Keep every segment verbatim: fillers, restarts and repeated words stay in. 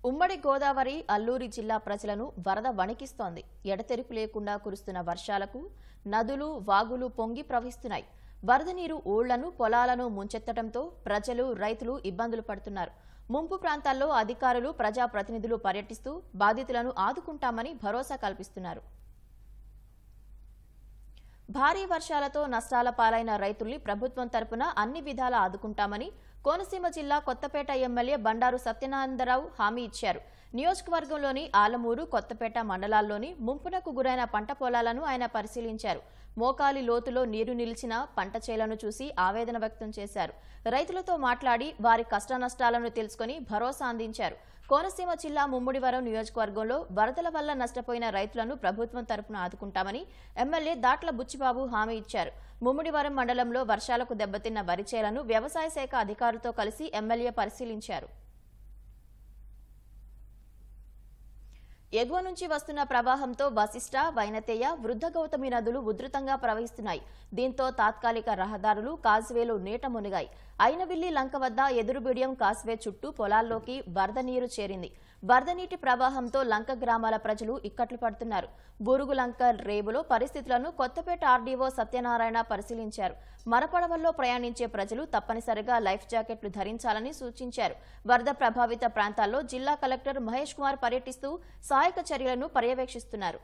ఉమ్మడి గోదావరి అల్లూరి జిల్లా ప్రజలను వరద వణికిస్తోంది. ఎడతెరిపి లేకుండా కురుస్తున్న వర్షాలకు నదులు, వాగులు పొంగి ప్రవహిస్తున్నాయి. వరద నీరు ఊళ్లను, పొలాలను ముంచెత్తడంతో ప్రజలు, రైతులు ఇబ్బందులు పడుతున్నారు. ముంపు ప్రాంతాల్లో అధికారులు, ప్రజాప్రతినిధులు పర్యటిస్తూ బాధితులను ఆదుకుంటామని భరోసా కల్పిస్తున్నారు. భారీ వర్షాలతో నష్టాల పాలైన రైతుల్ని ప్రభుత్వం తరపున అన్ని విధాలా ఆదుకుంటామని కోనసీమ జిల్లా కొత్తపేట ఎమ్మెల్యే బండారు సత్యనారాయణరావు హామీ ఇచ్చారు. నియోజకవర్గంలోని ఆలమూరు, కొత్తపేట మండలాల్లోని ముంపునకు గురైన పంట పొలాలను ఆయన పరిశీలించారు. మోకాలి లోతులో నీరు నిలిచిన పంట చేలను చూసి ఆవేదన వ్యక్తం చేశారు. రైతులతో మాట్లాడి వారి కష్టనష్టాలను తెలుసుకుని భరోసా అందించారు. కోనసీమ జిల్లా ముమ్మిడివరం నియోజకవర్గంలో వరదల వల్ల నష్టపోయిన రైతులను ప్రభుత్వం తరపున ఆదుకుంటామని ఎమ్మెల్యే దాట్ల బుచ్చిబాబు హామీ ఇచ్చారు. ముమ్మిడివరం మండలంలో వర్షాలకు దెబ్బతిన్న వరి చేలను వ్యవసాయ శాఖ అధికారులతో కలిసి ఎమ్మెల్యే పరిశీలించారు. ఎగువ నుంచి వస్తున్న ప్రవాహంతో వశిష్ట, వైనతేయ, వృద్ధ గౌతమి నదులు ఉధృతంగా ప్రవహిస్తున్నాయి. దీంతో తాత్కాలిక రహదారులు, కాజ్వేలు నీట మునిగాయి. అయినవిల్లి లంక వద్ద ఎదురుబిడియం కాస్వే చుట్టూ పొలాల్లోకి వరద నీరు చేరింది. వరద నీటి ప్రవాహంతో లంక గ్రామాల ప్రజలు ఇక్కట్లు పడుతున్నారు. బూరుగులంక రేవులో పరిస్థితులను కొత్తపేట ఆర్డీఓ సత్యనారాయణ పరిశీలించారు. మరపడవల్లో ప్రయాణించే ప్రజలు తప్పనిసరిగా లైఫ్ జాకెట్లు ధరించాలని సూచించారు. వరద ప్రభావిత ప్రాంతాల్లో జిల్లా కలెక్టర్ మహేష్ కుమార్ పర్యటిస్తూ సహాయక చర్యలను పర్యవేక్షిస్తున్నారు.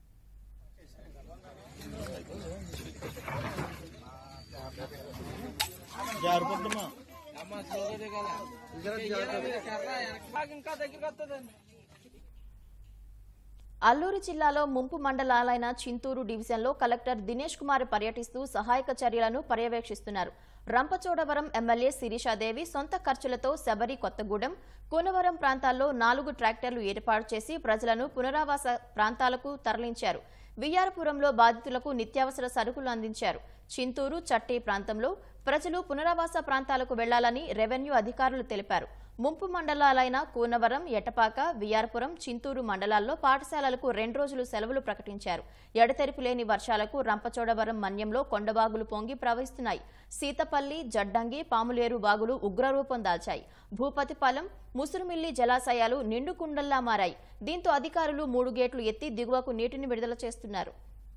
అల్లూరు జిల్లాలో ముంపు మండలాలైన చింతూరు డివిజన్లో కలెక్టర్ దినేష్ కుమార్ పర్యటిస్తూ సహాయక చర్యలను పర్యవేక్షిస్తున్నారు. రంపచోడవరం ఎమ్మెల్యే శిరీషాదేవి సొంత ఖర్చులతో శబరి, కొత్తగూడెం, కూనవరం ప్రాంతాల్లో నాలుగు ట్రాక్టర్లు ఏర్పాటు చేసి ప్రజలను పునరావాస ప్రాంతాలకు తరలించారు. వియ్యారపురంలో బాధితులకు నిత్యావసర సరుకులు అందించారు. చింతూరు, చట్టి ప్రాంతంలో ప్రజలు పునరావాస ప్రాంతాలకు వెళ్లాలని రెవెన్యూ అధికారులు తెలిపారు. ముంపు మండలాలైన కూనవరం, ఎటపాక, వియ్యారపురం, చింతూరు మండలాల్లో పాఠశాలలకు రెండు రోజులు సెలవులు ప్రకటించారు. ఎడతెరిపి లేని వర్షాలకు రంపచోడవరం మన్యంలో కొండవాగులు పొంగి ప్రవహిస్తున్నాయి. సీతపల్లి, జడ్డంగి, పాములేరు వాగులు ఉగ్రరూపం దాల్చాయి. భూపతిపాలెం, ముసురుమిల్లి జలాశయాలు నిండు కుండల్లా మారాయి. దీంతో అధికారులు మూడు గేట్లు ఎత్తి దిగువకు నీటిని విడుదల చేస్తున్నారు.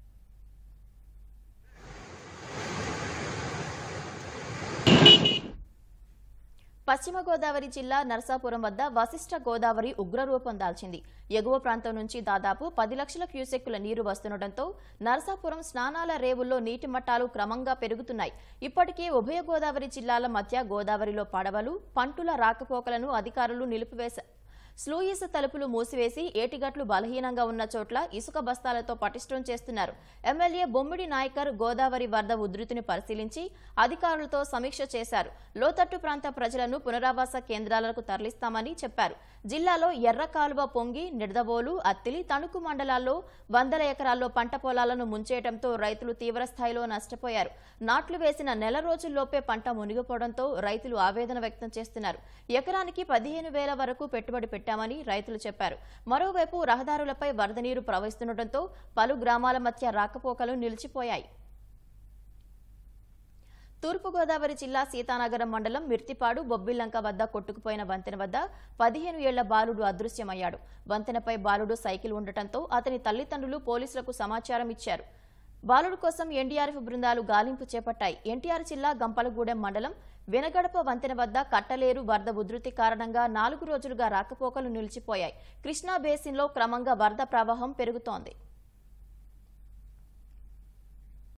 పశ్చిమ గోదావరి జిల్లా నరసాపురం వద్ద వశిష్ట గోదావరి ఉగ్రరూపం దాల్చింది. ఎగువ ప్రాంతం నుంచి దాదాపు పది లక్షల క్యూసెక్కుల నీరు వస్తుండటంతో నరసాపురం స్నానాల రేవుల్లో నీటి మట్టాలు క్రమంగా పెరుగుతున్నాయి. ఇప్పటికే ఉభయ గోదావరి జిల్లాల మధ్య గోదావరిలో పడవలు, పంటుల రాకపోకలను అధికారులు నిలిపివేశారు. స్లూయిస్ తలుపులు మూసివేసి ఏటిగట్లు బలహీనంగా ఉన్న చోట్ల ఇసుక బస్తాలతో పటిష్టం చేస్తున్నారు. ఎమ్మెల్యే బొమ్మిడి నాయకర్ గోదావరి వరద ఉధృతిని పరిశీలించి అధికారులతో సమీక్ష చేశారు. లోతట్టు ప్రాంత ప్రజలను పునరావాస కేంద్రాలకు తరలిస్తామని చెప్పారు. జిల్లాలో ఎర్ర కాలువ పొంగి నిడదవోలు, అత్తిలి, తణుకు మండలాల్లో వందల ఎకరాల్లో పంట పొలాలను ముంచేయడంతో రైతులు తీవ్రస్థాయిలో నష్టపోయారు. నాట్లు వేసిన నెల రోజుల్లోపే పంట మునిగిపోవడంతో రైతులు ఆవేదన వ్యక్తం చేస్తున్నారు. ఎకరానికి పదిహేను వేల వరకు పెట్టుబడి పెట్టామని రైతులు చెప్పారు. మరోవైపు రహదారులపై వరద నీరు ప్రవహిస్తుండటంతో పలు గ్రామాల మధ్య రాకపోకలు నిలిచిపోయాయి. తూర్పుగోదావరి జిల్లా సీతానగరం మండలం మిర్తిపాడు బొబ్బిలంక వద్ద కొట్టుకుపోయిన వంతెన వద్ద పదిహేను ఏళ్ల బాలుడు అదృశ్యమయ్యాడు. వంతెనపై బాలుడు సైకిల్ ఉండటంతో అతని తల్లిదండ్రులు పోలీసులకు సమాచారం ఇచ్చారు. బాలుడు కోసం ఎన్డీఆర్ఎఫ్ బృందాలు గాలింపు చేపట్టాయి. ఎన్టీఆర్ జిల్లా గంపలగూడెం మండలం వెనగడప వంతెన వద్ద కట్టలేరు వరద ఉధృతి కారణంగా నాలుగు రోజులుగా రాకపోకలు నిలిచిపోయాయి. కృష్ణా బేసిన్లో క్రమంగా వరద ప్రవాహం పెరుగుతోంది.